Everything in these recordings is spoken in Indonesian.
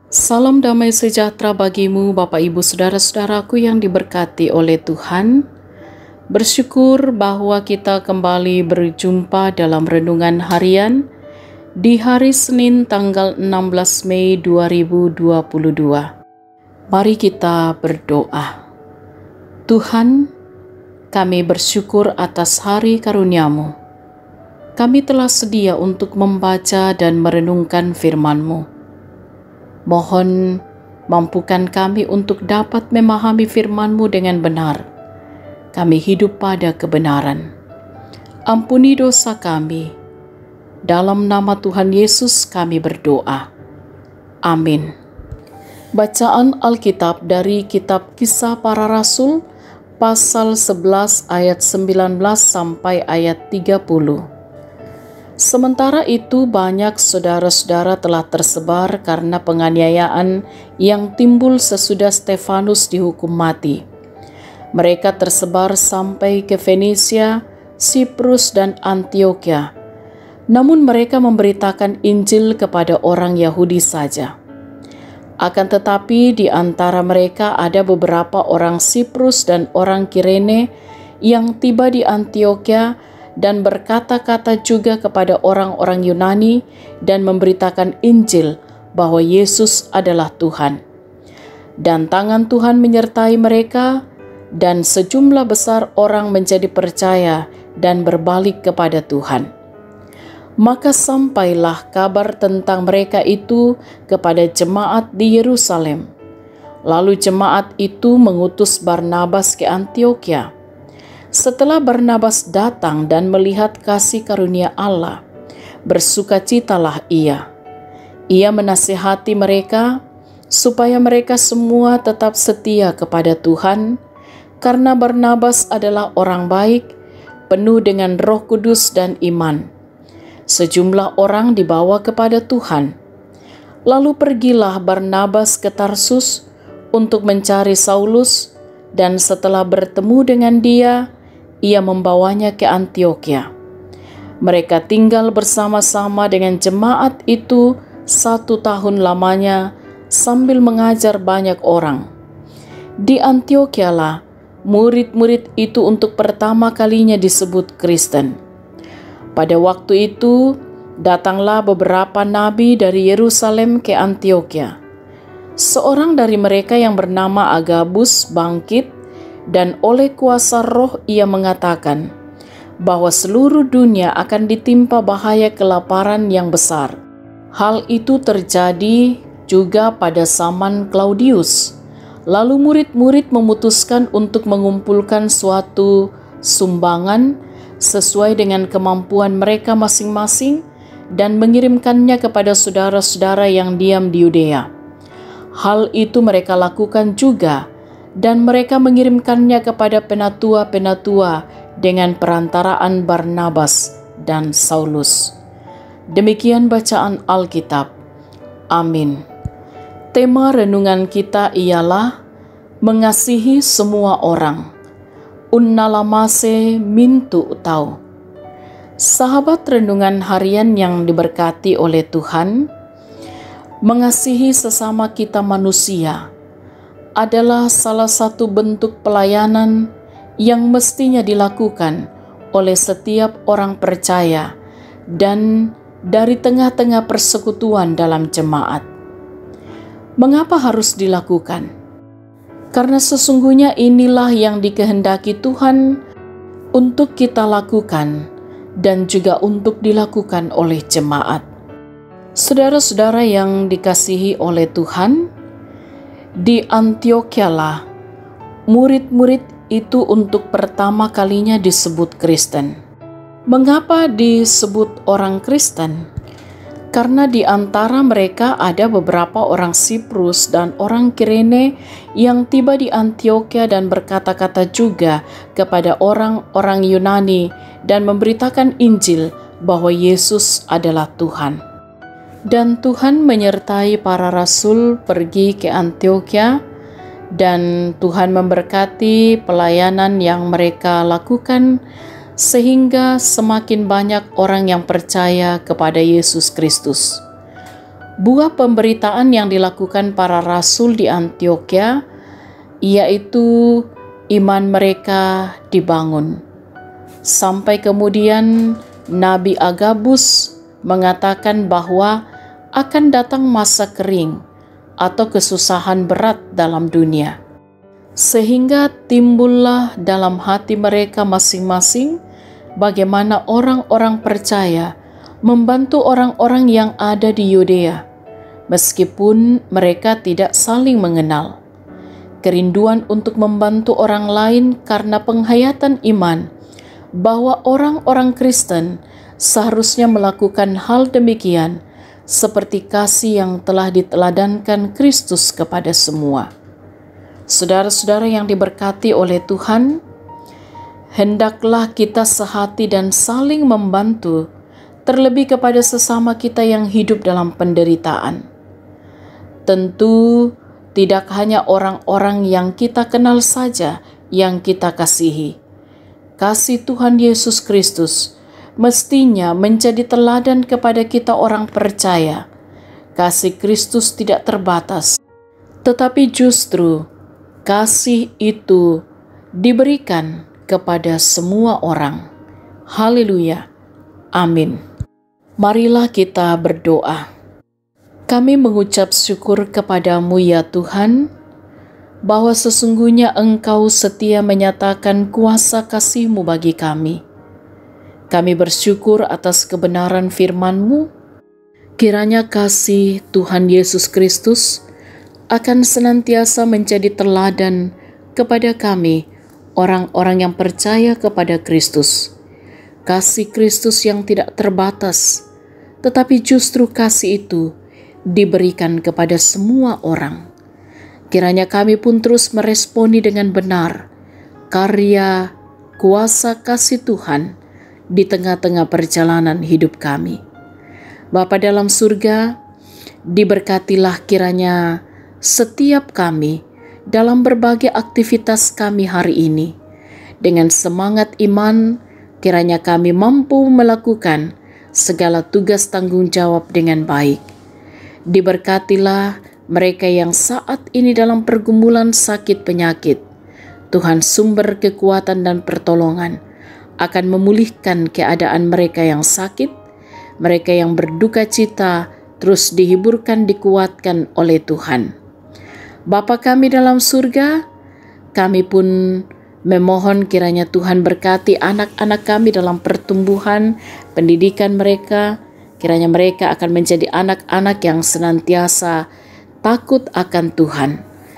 Salam damai sejahtera bagimu, Bapak Ibu Saudara-saudaraku yang diberkati oleh Tuhan. Bersyukur bahwa kita kembali berjumpa dalam renungan harian di hari Senin tanggal 16 Mei 2022. Mari kita berdoa. Tuhan, kami bersyukur atas hari karunia-Mu. Kami telah sedia untuk membaca dan merenungkan firman-Mu. Mohon mampukan kami untuk dapat memahami firman-Mu dengan benar. Kami hidup pada kebenaran. Ampuni dosa kami. Dalam nama Tuhan Yesus kami berdoa. Amin. Bacaan Alkitab dari kitab Kisah Para Rasul pasal 11 ayat 19 sampai ayat 30. Sementara itu banyak saudara-saudara telah tersebar karena penganiayaan yang timbul sesudah Stefanus dihukum mati. Mereka tersebar sampai ke Fenisia, Siprus, dan Antioquia. Namun mereka memberitakan Injil kepada orang Yahudi saja. Akan tetapi di antara mereka ada beberapa orang Siprus dan orang Kirene yang tiba di Antioquia dan berkata-kata juga kepada orang-orang Yunani dan memberitakan Injil bahwa Yesus adalah Tuhan. Dan tangan Tuhan menyertai mereka, dan sejumlah besar orang menjadi percaya dan berbalik kepada Tuhan. Maka sampailah kabar tentang mereka itu kepada jemaat di Yerusalem. Lalu jemaat itu mengutus Barnabas ke Antioquia. Setelah Barnabas datang dan melihat kasih karunia Allah, bersukacitalah ia. Ia menasihati mereka supaya mereka semua tetap setia kepada Tuhan, karena Barnabas adalah orang baik, penuh dengan Roh Kudus dan iman. Sejumlah orang dibawa kepada Tuhan. Lalu pergilah Barnabas ke Tarsus untuk mencari Saulus, dan setelah bertemu dengan dia, ia membawanya ke Antioquia. Mereka tinggal bersama-sama dengan jemaat itu 1 tahun lamanya sambil mengajar banyak orang. Di Antioquia lah murid-murid itu untuk pertama kalinya disebut Kristen. Pada waktu itu datanglah beberapa nabi dari Yerusalem ke Antioquia. Seorang dari mereka yang bernama Agabus bangkit, dan oleh kuasa Roh ia mengatakan bahwa seluruh dunia akan ditimpa bahaya kelaparan yang besar. Hal itu terjadi juga pada zaman Claudius. Lalu murid-murid memutuskan untuk mengumpulkan suatu sumbangan sesuai dengan kemampuan mereka masing-masing dan mengirimkannya kepada saudara-saudara yang diam di Yudea. Hal itu mereka lakukan juga, dan mereka mengirimkannya kepada penatua-penatua dengan perantaraan Barnabas dan Saulus. Demikian bacaan Alkitab. Amin. Tema renungan kita ialah mengasihi semua orang. Unnalamase mintu tau. Sahabat renungan harian yang diberkati oleh Tuhan, mengasihi sesama kita manusia adalah salah satu bentuk pelayanan yang mestinya dilakukan oleh setiap orang percaya dan dari tengah-tengah persekutuan dalam jemaat. Mengapa harus dilakukan? Karena sesungguhnya inilah yang dikehendaki Tuhan untuk kita lakukan dan juga untuk dilakukan oleh jemaat. Saudara-saudara yang dikasihi oleh Tuhan, di Antioquia lah murid-murid itu untuk pertama kalinya disebut Kristen. Mengapa disebut orang Kristen? Karena di antara mereka ada beberapa orang Siprus dan orang Kirene yang tiba di Antioquia dan berkata-kata juga kepada orang-orang Yunani dan memberitakan Injil bahwa Yesus adalah Tuhan. Dan Tuhan menyertai para rasul pergi ke Antioquia, dan Tuhan memberkati pelayanan yang mereka lakukan sehingga semakin banyak orang yang percaya kepada Yesus Kristus. buah pemberitaan yang dilakukan para rasul di Antioquia, yaitu iman mereka dibangun. Sampai kemudian Nabi Agabus mengatakan bahwa akan datang masa kering atau kesusahan berat dalam dunia. Sehingga timbullah dalam hati mereka masing-masing bagaimana orang-orang percaya membantu orang-orang yang ada di Yudea, meskipun mereka tidak saling mengenal. Kerinduan untuk membantu orang lain karena penghayatan iman bahwa orang-orang Kristen seharusnya melakukan hal demikian seperti kasih yang telah diteladankan Kristus kepada semua. Saudara-saudara yang diberkati oleh Tuhan, hendaklah kita sehati dan saling membantu, terlebih kepada sesama kita yang hidup dalam penderitaan. Tentu tidak hanya orang-orang yang kita kenal saja yang kita kasihi. Kasih Tuhan Yesus Kristus mestinya menjadi teladan kepada kita orang percaya. Kasih Kristus tidak terbatas, tetapi justru kasih itu diberikan kepada semua orang. Haleluya. Amin. Marilah kita berdoa. Kami mengucap syukur kepadamu ya Tuhan, bahwa sesungguhnya Engkau setia menyatakan kuasa kasih-Mu bagi kami. Kami bersyukur atas kebenaran firman-Mu. Kiranya kasih Tuhan Yesus Kristus akan senantiasa menjadi teladan kepada kami, orang-orang yang percaya kepada Kristus. Kasih Kristus yang tidak terbatas, tetapi justru kasih itu diberikan kepada semua orang. Kiranya kami pun terus meresponi dengan benar karya kuasa kasih Tuhan di tengah-tengah perjalanan hidup kami. Bapa dalam surga, diberkatilah kiranya setiap kami dalam berbagai aktivitas kami hari ini. Dengan semangat iman, kiranya kami mampu melakukan segala tugas tanggung jawab dengan baik. Diberkatilah mereka yang saat ini dalam pergumulan sakit penyakit. Tuhan sumber kekuatan dan pertolongan akan memulihkan keadaan mereka yang sakit, mereka yang berduka cita terus dihiburkan, dikuatkan oleh Tuhan. Bapa kami dalam surga, kami pun memohon kiranya Tuhan berkati anak-anak kami dalam pertumbuhan, pendidikan mereka. Kiranya mereka akan menjadi anak-anak yang senantiasa takut akan Tuhan.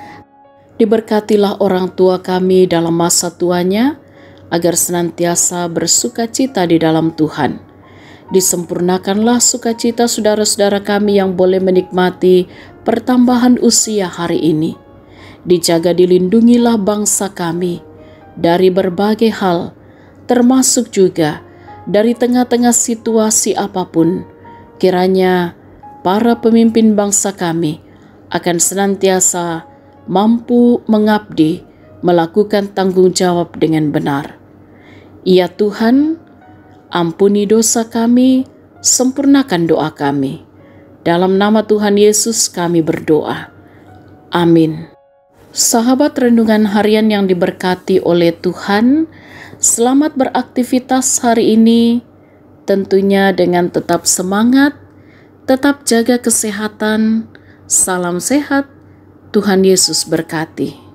Diberkatilah orang tua kami dalam masa tuanya, agar senantiasa bersukacita di dalam Tuhan. Disempurnakanlah sukacita saudara-saudara kami yang boleh menikmati pertambahan usia hari ini. Dijaga dilindungilah bangsa kami dari berbagai hal, termasuk juga dari tengah-tengah situasi apapun. Kiranya para pemimpin bangsa kami akan senantiasa mampu mengabdi, melakukan tanggung jawab dengan benar. Ya Tuhan, ampuni dosa kami, sempurnakan doa kami. Dalam nama Tuhan Yesus kami berdoa. Amin. Sahabat renungan harian yang diberkati oleh Tuhan, selamat beraktivitas hari ini, tentunya dengan tetap semangat, tetap jaga kesehatan. Salam sehat, Tuhan Yesus berkati.